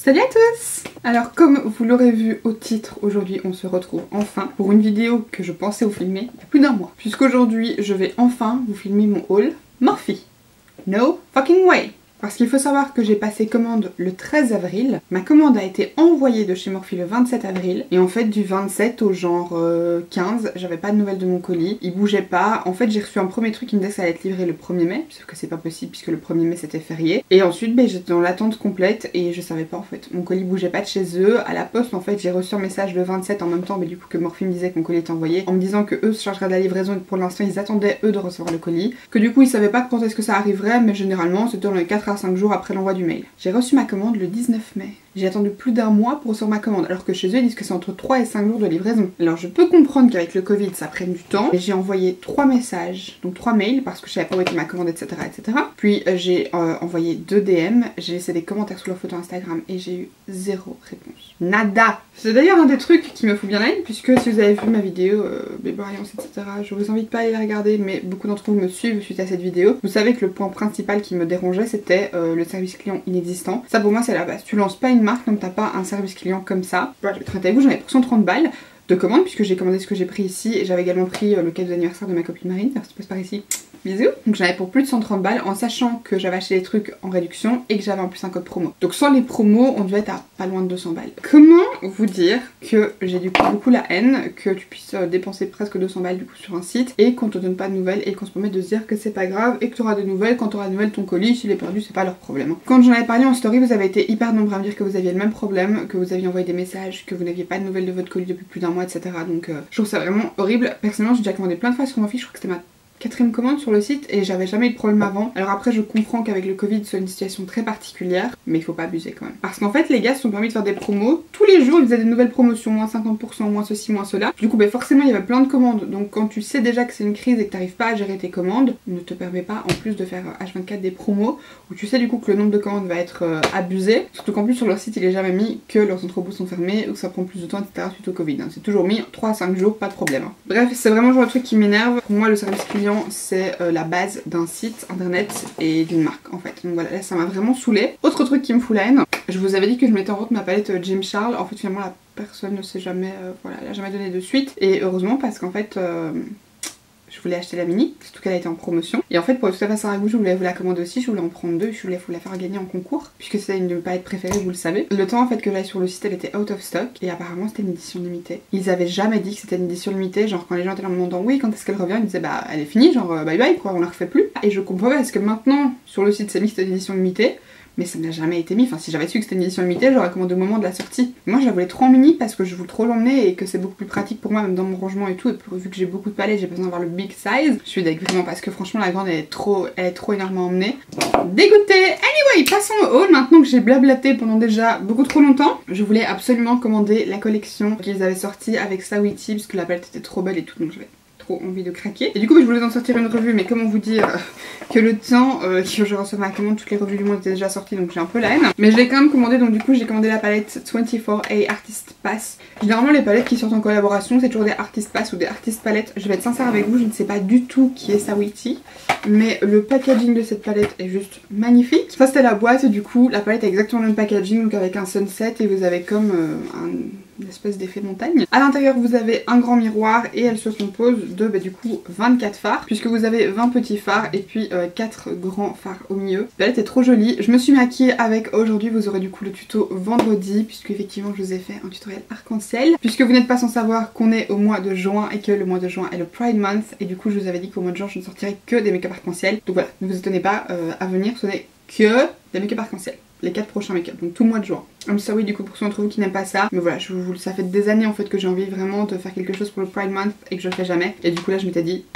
Salut à tous! Alors comme vous l'aurez vu au titre, aujourd'hui on se retrouve enfin pour une vidéo que je pensais vous filmer il y a plus d'un mois. Puisqu'aujourd'hui je vais enfin vous filmer mon haul Morphe. No fucking way! Parce qu'il faut savoir que j'ai passé commande le 13 avril, ma commande a été envoyée de chez Morphe le 27 avril, et en fait du 27 au genre 15, j'avais pas de nouvelles de mon colis, il bougeait pas. En fait j'ai reçu un premier truc qui me disait que ça allait être livré le 1er mai, sauf que c'est pas possible puisque le 1er mai c'était férié, et ensuite j'étais dans l'attente complète et je savais pas en fait, mon colis bougeait pas de chez eux. À la poste en fait j'ai reçu un message le 27 en même temps, mais du coup que Morphe me disait que mon colis était envoyé, en me disant que eux se chargeraient de la livraison et que pour l'instant ils attendaient eux de recevoir le colis, que du coup ils savaient pas quand est-ce que ça arriverait, mais généralement c'était dans les 4 à 5 jours après l'envoi du mail. J'ai reçu ma commande le 19 mai. J'ai attendu plus d'un mois pour recevoir ma commande, alors que chez eux ils disent que c'est entre 3 et 5 jours de livraison. Alors je peux comprendre qu'avec le Covid ça prenne du temps, et j'ai envoyé 3 messages, donc 3 mails, parce que je savais pas où était ma commande, etc. etc. Puis j'ai envoyé 2 DM, j'ai laissé des commentaires sous leur photo Instagram, et j'ai eu 0 réponse. Nada! C'est d'ailleurs un des trucs qui me fout bien la haine, puisque si vous avez vu ma vidéo Baby Alliance, etc., je vous invite pas à aller la regarder, mais beaucoup d'entre vous me suivent suite à cette vidéo. Vous savez que le point principal qui me dérangeait c'était le service client inexistant. Ça pour moi c'est la base. Tu lances pas une marque donc t'as pas un service client comme ça. Voilà, je vais être honnête avec vous, j'en ai pour 130 balles de commande puisque j'ai commandé ce que j'ai pris ici, et j'avais également pris le cadeau d'anniversaire de ma copine Marine, alors si tu passes par ici, bisous. Donc j'en avais pour plus de 130 balles en sachant que j'avais acheté des trucs en réduction et que j'avais en plus un code promo. Donc sans les promos on devait être à pas loin de 200 balles. Comment vous dire que j'ai du coup beaucoup la haine que tu puisses dépenser presque 200 balles du coup sur un site et qu'on te donne pas de nouvelles et qu'on se permet de se dire que c'est pas grave et que tu auras des nouvelles quand tu auras des nouvelles. Ton colis s'il est perdu c'est pas leur problème. Quand j'en avais parlé en story vous avez été hyper nombreux à me dire que vous aviez le même problème, que vous aviez envoyé des messages, que vous n'aviez pas de nouvelles de votre colis depuis plus d'un mois, etc. Donc je trouve ça vraiment horrible. Personnellement j'ai déjà commandé plein de fois sur Morphe, je crois que c'était ma 4e commande sur le site et j'avais jamais eu de problème avant. Alors après je comprends qu'avec le Covid c'est une situation très particulière, mais il faut pas abuser quand même. Parce qu'en fait les gars se sont permis de faire des promos. Tous les jours ils faisaient des nouvelles promotions, moins 50%, moins ceci, moins cela. Du coup forcément il y avait plein de commandes. Donc quand tu sais déjà que c'est une crise et que t'arrives pas à gérer tes commandes, ne te permet pas en plus de faire H24 des promos où tu sais du coup que le nombre de commandes va être abusé. Surtout qu'en plus sur leur site il est jamais mis que leurs entrepôts sont fermés ou que ça prend plus de temps, etc. suite au Covid. C'est toujours mis 3 à 5 jours, pas de problème. Bref, c'est vraiment le genre de truc qui m'énerve. Pour moi le service client c'est la base d'un site internet et d'une marque en fait. Donc voilà, là ça m'a vraiment saoulée. Autre truc qui me fout la haine, je vous avais dit que je mettais en vente ma palette James Charles. En fait finalement la personne ne sait jamais, voilà, elle a jamais donné de suite. Et heureusement parce qu'en fait je voulais acheter la mini, surtout qu'elle a été en promotion. Et en fait pour être tout à fait sincère avec vous, je voulais vous la commander aussi, je voulais en prendre 2, je voulais vous la faire gagner en concours, puisque c'est une de mes palettes préférées, vous le savez. Le temps en fait que j'aille sur le site, elle était out of stock, et apparemment c'était une édition limitée. Ils avaient jamais dit que c'était une édition limitée, genre quand les gens étaient là en me demandant oui quand est-ce qu'elle revient, ils disaient bah elle est finie, genre bye bye quoi, on la refait plus. Et je comprends pas parce que maintenant sur le site c'est mis que c'était une édition limitée, mais ça n'a jamais été mis. Enfin si j'avais su que c'était une édition limitée j'aurais commandé au moment de la sortie. Moi je la voulais trop en mini parce que je voulais trop l'emmener et que c'est beaucoup plus pratique pour moi même dans mon rangement et tout, et vu que j'ai beaucoup de palettes j'ai besoin d'avoir le big size. Je suis deg vraiment parce que franchement la grande elle est trop énormément emmenée. Dégoûtée. Anyway, passons au haul maintenant que j'ai blablaté pendant déjà beaucoup trop longtemps. Je voulais absolument commander la collection qu'ils avaient sortie avec Saweetie parce que la palette était trop belle et tout, donc je vais trop envie de craquer. Et du coup je voulais en sortir une revue, mais comment vous dire que le temps que je reçois ma commande, toutes les revues du monde étaient déjà sorties, donc j'ai un peu la haine. Mais je l'ai quand même commandé, donc du coup j'ai commandé la palette 24A Artist Pass. Généralement les palettes qui sortent en collaboration c'est toujours des Artist Pass ou des Artist Palettes. Je vais être sincère avec vous, je ne sais pas du tout qui est Saweetie, mais le packaging de cette palette est juste magnifique. Ça c'était la boîte, et du coup la palette a exactement le même packaging, donc avec un sunset, et vous avez comme une espèce d'effet montagne. À l'intérieur vous avez un grand miroir et elle se compose de du coup 24 fards, puisque vous avez 20 petits fards et puis 4 grands fards au milieu. La palette est trop jolie. Je me suis maquillée avec aujourd'hui, vous aurez du coup le tuto vendredi, puisque effectivement je vous ai fait un tutoriel arc-en-ciel, puisque vous n'êtes pas sans savoir qu'on est au mois de juin et que le mois de juin est le Pride Month, et du coup je vous avais dit qu'au mois de juin je ne sortirais que des make-up arc-en-ciel. Donc voilà, ne vous étonnez pas à venir, ce n'est que des make-up arc-en-ciel. Les 4 prochains make-up, donc tout le mois de juin. I'm sorry du coup pour ceux d'entre vous qui n'aiment pas ça, mais voilà, ça fait des années en fait que j'ai envie vraiment de faire quelque chose pour le Pride Month et que je le fais jamais. Et du coup là je m'étais dit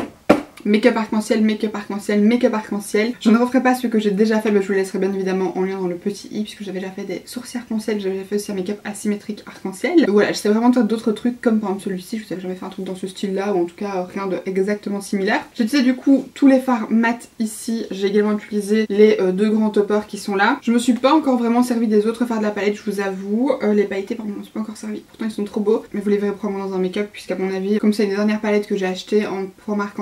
make-up arc-en-ciel, make-up arc-en-ciel, make-up arc-en-ciel. Je ne referai pas ce que j'ai déjà fait, mais je vous laisserai bien évidemment en lien dans le petit i, puisque j'avais déjà fait des sourcils arc-en-ciel, j'avais fait aussi un make-up asymétrique arc-en-ciel. Voilà, j'essaie vraiment de faire d'autres trucs comme par exemple celui-ci, je vous avais jamais fait un truc dans ce style là, ou en tout cas rien de exactement similaire. J'ai utilisé du coup tous les fards mat ici, j'ai également utilisé les 2 grands toppers qui sont là. Je me suis pas encore vraiment servi des autres fards de la palette, je vous avoue. Les pailletés par contre, je me suis pas encore servi, pourtant ils sont trop beaux, mais vous les verrez probablement dans un make-up, puisqu'à mon avis, comme c'est une des dernières palettes que j'ai achetées en format arc-en-ciel, je pense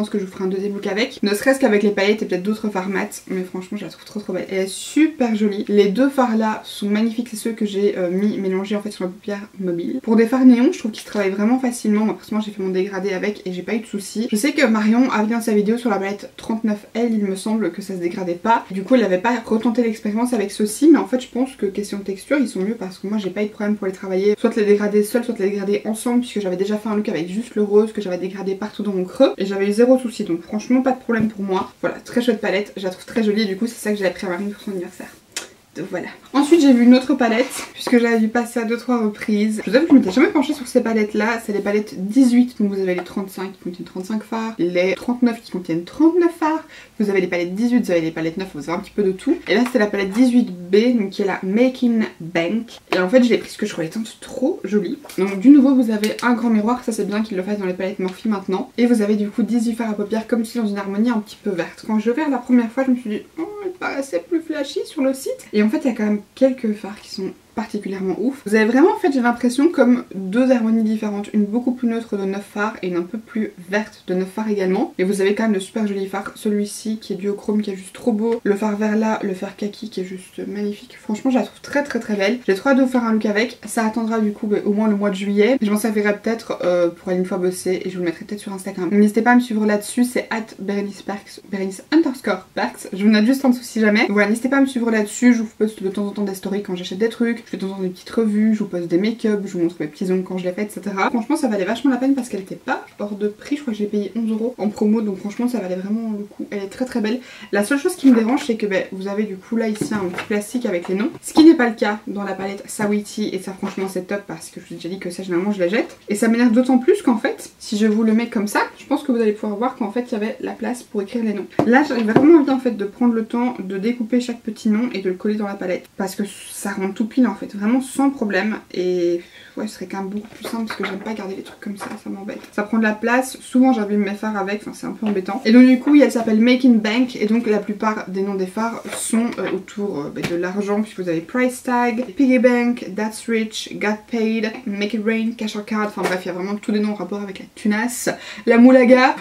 pense que je vous ferai un deuxième look avec. Ne serait-ce qu'avec les paillettes et peut-être d'autres fards mat. Mais franchement je la trouve trop belle. Elle est super jolie. Les deux fards là sont magnifiques. C'est ceux que j'ai mis mélangés en fait sur ma paupière mobile. Pour des fards néons je trouve qu'ils se travaillent vraiment facilement. Moi personnellement j'ai fait mon dégradé avec et j'ai pas eu de soucis. Je sais que Marion a vu dans sa vidéo sur la palette 39L, il me semble que ça se dégradait pas. Du coup elle avait pas retenté l'expérience avec ceux-ci, mais en fait je pense que question texture ils sont mieux parce que moi j'ai pas eu de problème pour les travailler. Soit les dégrader seuls, soit les dégrader ensemble, puisque j'avais déjà fait un look avec juste le rose que j'avais dégradé partout dans mon creux et j'avais eu zéro souci, donc franchement pas de problème pour moi. Voilà, très chouette palette, je la trouve très jolie et du coup c'est ça que j'avais pris à Marine pour son anniversaire. Donc voilà. Ensuite j'ai vu une autre palette puisque j'avais vu passer à 2-3 reprises. Je vous avoue que je m'étais jamais penchée sur ces palettes là. C'est les palettes 18, donc vous avez les 35 qui contiennent 35 fards, les 39 qui contiennent 39 fards, vous avez les palettes 18, vous avez les palettes 9, vous avez un petit peu de tout. Et là c'est la palette 18B, donc qui est la Making Bank. Et en fait je l'ai prise parce que je trouvais les teintes trop jolies. Donc du nouveau vous avez un grand miroir, ça c'est bien qu'ils le fassent dans les palettes Morphe maintenant. Et vous avez du coup 18 fards à paupières comme si dans une harmonie un petit peu verte. Quand je l'ai ouvert la première fois je me suis dit oh il paraissait plus flashy sur le site. Et en fait il y a quand même quelques fards qui sont particulièrement ouf. Vous avez vraiment en fait j'ai l'impression comme deux harmonies différentes, une beaucoup plus neutre de 9 fards et une un peu plus verte de 9 fards également. Et vous avez quand même de super jolis fards, celui-ci qui est duochrome qui est juste trop beau, le fard vert là, le fard kaki qui est juste magnifique. Franchement je la trouve très belle. J'ai trop hâte de vous faire un look avec, ça attendra du coup au moins le mois de juillet. Je m'en servirai peut-être pour aller une fois bosser et je vous le mettrai peut-être sur Instagram. N'hésitez pas à me suivre là-dessus, c'est @berenice_parks, Berenice_parks, je vous note juste en dessous si jamais. Voilà, n'hésitez pas à me suivre là-dessus, je vous poste de temps en temps des stories quand j'achète des trucs. Je fais de temps en temps des petites revues, je vous poste des make-up, je vous montre mes petits ongles quand je les fais, etc. Franchement ça valait vachement la peine parce qu'elle était pas hors de prix, je crois que j'ai payé 11 € en promo, donc franchement ça valait vraiment le coup. Elle est très belle. La seule chose qui me dérange c'est que vous avez du coup là ici un petit plastique avec les noms, ce qui n'est pas le cas dans la palette Saweetie et ça franchement c'est top parce que je vous ai déjà dit que ça généralement je la jette. Et ça m'énerve d'autant plus qu'en fait si je vous le mets comme ça, je pense que vous allez pouvoir voir qu'en fait il y avait la place pour écrire les noms. Là j'avais vraiment envie en fait de prendre le temps de découper chaque petit nom et de le coller dans la palette parce que ça rend tout pile en fait, vraiment sans problème. Et ouais ce serait quand même beaucoup plus simple parce que j'aime pas garder les trucs comme ça m'embête. Ça prend de la place, souvent j'abîme mes fards avec, enfin c'est un peu embêtant. Et donc du coup elle s'appelle Making Bank et donc la plupart des noms des fards sont autour de l'argent puisque vous avez Price Tag, Piggy Bank, That's Rich, Got Paid, Make It Rain, Cash or Card, enfin bref il y a vraiment tous des noms en rapport avec la tunasse, la moulaga.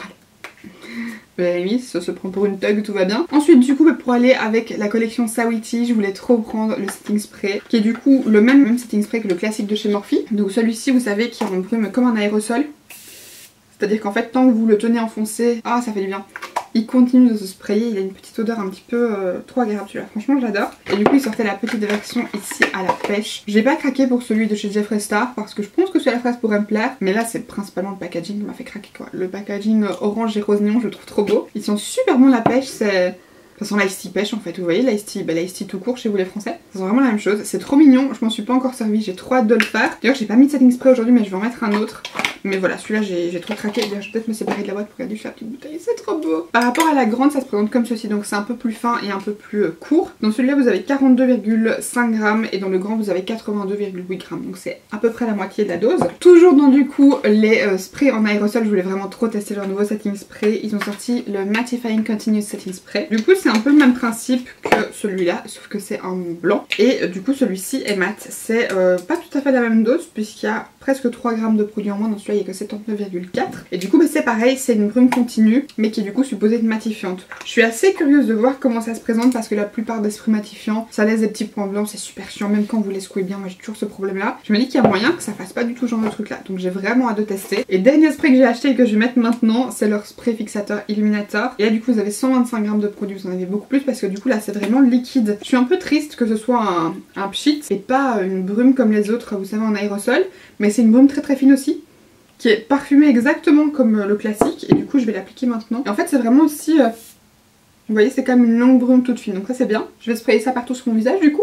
Ça se prend pour une thug, tout va bien. Ensuite du coup pour aller avec la collection Saweetie, je voulais trop prendre le setting spray qui est du coup le même setting spray que le classique de chez Morphe. Donc celui-ci vous savez qui embrume comme un aérosol. C'est-à-dire qu'en fait tant que vous le tenez enfoncé, ah ça fait du bien. Il continue de se sprayer, il a une petite odeur un petit peu trop agréable celui-là, franchement j'adore. Et du coup il sortait la petite version ici à la pêche. J'ai pas craqué pour celui de chez Jeffree Star parce que je pense que celui à la fraise pourrait me plaire. Mais là c'est principalement le packaging qui m'a fait craquer quoi. Le packaging orange et rose néon je le trouve trop beau. Ils sont super bons la pêche, c'est... Ça sent l'ice tea pêche en fait, vous voyez l'ice tea tout court chez vous les français. Ça sent vraiment la même chose, c'est trop mignon, je m'en suis pas encore servi, j'ai trop hâte de le faire. D'ailleurs j'ai pas mis de setting spray aujourd'hui mais je vais en mettre un autre. Mais voilà, celui-là j'ai trop craqué, je vais peut-être me séparer de la boîte pour regarder la petite bouteille, c'est trop beau. Par rapport à la grande ça se présente comme ceci, donc c'est un peu plus fin et un peu plus court. Dans celui-là vous avez 42,5 grammes et dans le grand vous avez 82,8 grammes, donc c'est à peu près la moitié de la dose. Toujours dans du coup les sprays en aérosol, je voulais vraiment trop tester leur nouveau setting spray. Ils ont sorti le Mattifying Continuous Setting Spray. Du coup c'est un peu le même principe que celui-là, sauf que c'est en blanc. Et du coup celui-ci est mat. C'est pas tout à fait la même dose puisqu'il y a presque 3 grammes de produit en moins. Dans celui-là il n'y a que 79,4. Et du coup c'est pareil, c'est une brume continue mais qui est du coup supposée être matifiante. Je suis assez curieuse de voir comment ça se présente parce que la plupart des sprays matifiants ça laisse des petits points blancs, c'est super chiant même quand vous les secouez bien. Moi j'ai toujours ce problème là. Je me dis qu'il y a moyen que ça fasse pas du tout ce genre de truc là, donc j'ai vraiment hâte de tester. Et dernier spray que j'ai acheté et que je vais mettre maintenant, c'est leur spray fixateur Illuminator. Et là du coup vous avez 125 grammes de produit, vous en avez beaucoup plus parce que du coup là c'est vraiment liquide. Je suis un peu triste que ce soit un pchit et pas une brume comme les autres, vous savez en aérosol, mais c'est une brume très fine aussi qui est parfumée exactement comme le classique et du coup je vais l'appliquer maintenant. Et en fait c'est vraiment aussi, vous voyez c'est quand même une longue brume toute fine, donc ça c'est bien. Je vais sprayer ça partout sur mon visage du coup.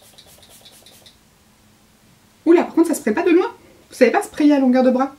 Oula par contre ça spraye pas de loin, vous savez pas sprayer à longueur de bras.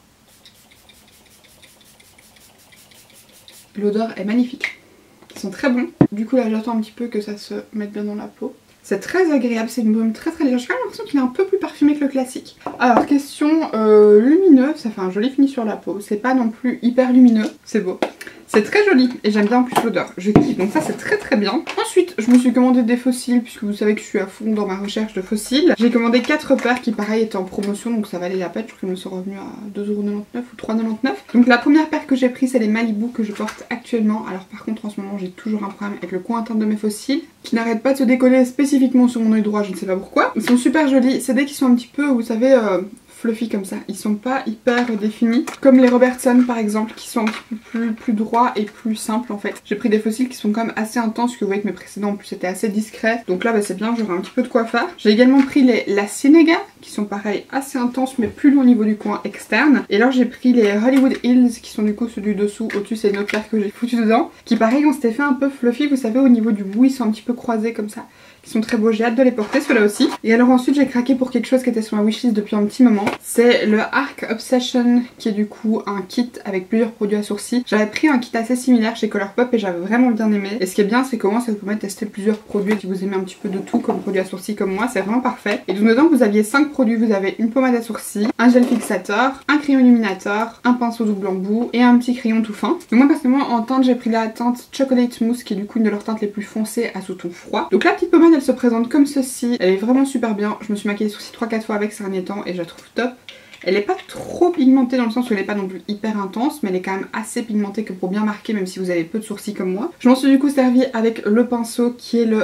L'odeur est magnifique. Ils sont très bons. Du coup là j'attends un petit peu que ça se mette bien dans la peau. C'est très agréable, c'est une brume très légère. J'ai quand même l'impression qu'il est un peu plus parfumé que le classique. Alors question lumineux, ça fait un joli fini sur la peau. C'est pas non plus hyper lumineux, c'est beau. C'est très joli et j'aime bien en plus l'odeur, je kiffe, donc ça c'est très bien. Ensuite je me suis commandé des fossiles puisque vous savez que je suis à fond dans ma recherche de fossiles. J'ai commandé 4 paires qui pareil étaient en promotion donc ça valait la peine, je crois qu'elles me sont revenues à 2,99€ ou 3,99€. Donc la première paire que j'ai prise c'est les Malibu que je porte actuellement. Alors par contre en ce moment j'ai toujours un problème avec le coin interne de mes fossiles qui n'arrête pas de se décoller spécifiquement sur mon œil droit, je ne sais pas pourquoi. Ils sont super jolis, c'est des qui sont un petit peu, vous savez, fluffy comme ça, ils sont pas hyper définis comme les Robertson par exemple qui sont un petit peu plus droits et plus simples en fait. J'ai pris des fossiles qui sont quand même assez intenses, que vous voyez que mes précédents en plus c'était assez discret, donc là bah, c'est bien, j'aurai un petit peu de quoi faire. J'ai également pris les La Cienega qui sont pareil assez intenses mais plus longs au niveau du coin externe, et alors j'ai pris les Hollywood Hills qui sont du coup ceux du dessous, au-dessus c'est une autre paire que j'ai foutu dedans, qui pareil ont cet effet un peu fluffy, vous savez au niveau du bout ils sont un petit peu croisés comme ça, qui sont très beaux, j'ai hâte de les porter ceux-là aussi. Et alors ensuite j'ai craqué pour quelque chose qui était sur ma wishlist depuis un petit moment, c'est le Arc Obsession qui est du coup un kit avec plusieurs produits à sourcils. J'avais pris un kit assez similaire chez Colourpop et j'avais vraiment bien aimé, et ce qui est bien c'est comment ça vous permet de tester plusieurs produits si vous aimez un petit peu de tout comme produits à sourcils comme moi, c'est vraiment parfait. Et donc dedans vous aviez 5 produits, vous avez une pommade à sourcils, un gel fixateur, un crayon illuminateur, un pinceau double embout et un petit crayon tout fin. Donc moi personnellement en teinte j'ai pris la teinte Chocolate Mousse qui est du coup une de leurs teintes les plus foncées à sous-ton froid. Donc la petite pommade elle se présente comme ceci, elle est vraiment super bien, je me suis maquillée les sourcils 3-4 fois avec ces derniers temps et je la trouve top. Elle n'est pas trop pigmentée dans le sens où elle n'est pas non plus hyper intense, mais elle est quand même assez pigmentée que pour bien marquer même si vous avez peu de sourcils comme moi. Je m'en suis du coup servi avec le pinceau qui est le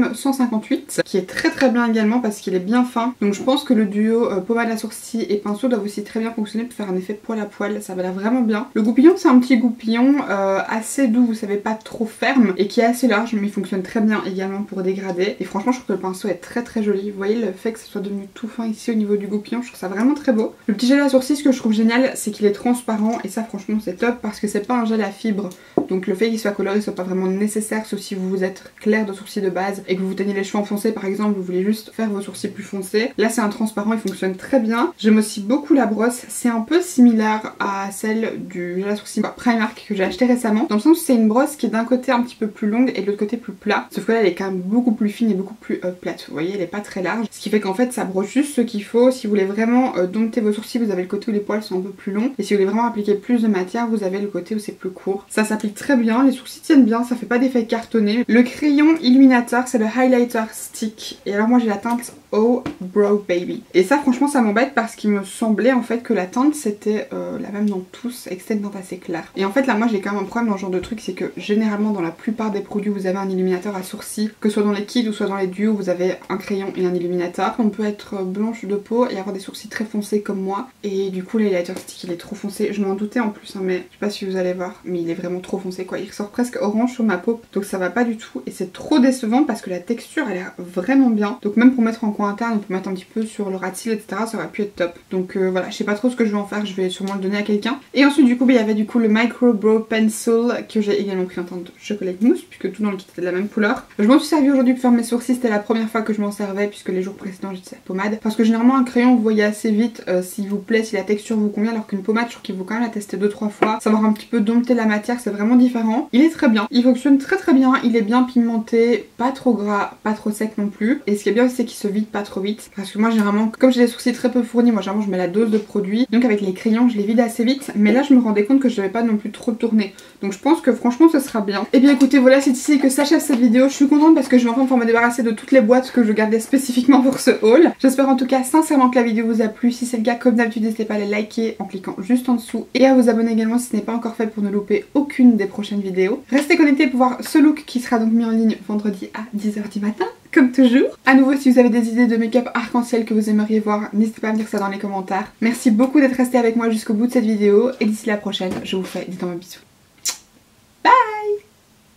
M158 qui est très bien également parce qu'il est bien fin. Donc je pense que le duo pommade à sourcils et pinceau doit aussi très bien fonctionner pour faire un effet poil à poil, ça va là vraiment bien. Le goupillon c'est un petit goupillon assez doux, vous savez, pas trop ferme et qui est assez large mais il fonctionne très bien également pour dégrader. Et franchement je trouve que le pinceau est très joli, vous voyez le fait que ce soit devenu tout fin ici au niveau du goupillon, je trouve ça vraiment très beau. Le petit gel à sourcils, ce que je trouve génial, c'est qu'il est transparent et ça franchement c'est top parce que c'est pas un gel à fibres, donc le fait qu'il soit coloré soit pas vraiment nécessaire sauf si vous êtes clair de sourcils de base et que vous teignez les cheveux en foncé par exemple, vous voulez juste faire vos sourcils plus foncés. Là c'est un transparent, il fonctionne très bien. J'aime aussi beaucoup la brosse, c'est un peu similaire à celle du gel à sourcils Primark que j'ai acheté récemment, dans le sens où c'est une brosse qui est d'un côté un petit peu plus longue et de l'autre côté plus plat, sauf que là elle est quand même beaucoup plus fine et beaucoup plus plate, vous voyez elle est pas très large, ce qui fait qu'en fait ça brosse juste ce qu'il faut. Si vous voulez vraiment dompter vos sourcils, vous avez le côté où les poils sont un peu plus longs, et si vous voulez vraiment appliquer plus de matière, vous avez le côté où c'est plus court. Ça s'applique très bien, les sourcils tiennent bien, ça fait pas d'effet cartonné. Le crayon illuminateur c'est le highlighter stick, et alors moi j'ai la teinte Oh Brow Baby, et ça franchement ça m'embête parce qu'il me semblait en fait que la teinte c'était la même dans tous et que c'était une teinte assez claire. Et en fait là moi j'ai quand même un problème dans ce genre de truc, c'est que généralement dans la plupart des produits vous avez un illuminateur à sourcils, que ce soit dans les kits ou soit dans les duos vous avez un crayon et un illuminateur. On peut être blanche de peau et avoir des sourcils très foncés comme moi, et du coup l'highlighter stick il est trop foncé, je m'en doutais en plus hein, mais je sais pas si vous allez voir, mais il est vraiment trop foncé quoi, il ressort presque orange sur ma peau, donc ça va pas du tout et c'est trop décevant parce que la texture elle a l'air vraiment bien, donc même pour mettre en coin interne, on peut mettre un petit peu sur le ras de cils etc, ça aurait pu être top. Donc voilà, je sais pas trop ce que je vais en faire, je vais sûrement le donner à quelqu'un. Et ensuite du coup il y avait du coup le Micro Brow Pencil que j'ai également pris en teinte chocolate mousse puisque tout dans le kit était de la même couleur. Je m'en suis servi aujourd'hui pour faire mes sourcils, c'était la première fois que je m'en servais puisque les jours précédents j'utilisais la pommade, parce que généralement un crayon vous voyez assez vite s'il vous plaît, si la texture vous convient, alors qu'une pommade je trouve qu'il faut quand même la tester 2-3 fois, savoir un petit peu dompter la matière, c'est vraiment différent. Il est très bien, il fonctionne très bien, il est bien pigmenté, pas trop gras, pas trop sec non plus, et ce qui est bien aussi c'est qu'il se vide pas trop vite, parce que moi généralement comme j'ai des sourcils très peu fournis, moi généralement je mets la dose de produit, donc avec les crayons je les vide assez vite, mais là je me rendais compte que je devais pas non plus trop tourner, donc je pense que franchement ce sera bien. Et bien écoutez voilà, c'est ici que s'achève cette vidéo, je suis contente parce que je vais enfin pouvoir me débarrasser de toutes les boîtes que je gardais spécifiquement pour ce haul. J'espère en tout cas sincèrement que la vidéo vous a plu, si c'est le cas comme d'habitude n'hésitez pas à la liker en cliquant juste en dessous et à vous abonner également si ce n'est pas encore fait pour ne louper aucune des prochaines vidéos. Restez connectés pour voir ce look qui sera donc mis en ligne vendredi à 10 h du matin. Comme toujours. À nouveau, si vous avez des idées de make-up arc-en-ciel que vous aimeriez voir, n'hésitez pas à me dire ça dans les commentaires. Merci beaucoup d'être resté avec moi jusqu'au bout de cette vidéo et d'ici la prochaine, je vous fais d'énormes bisous.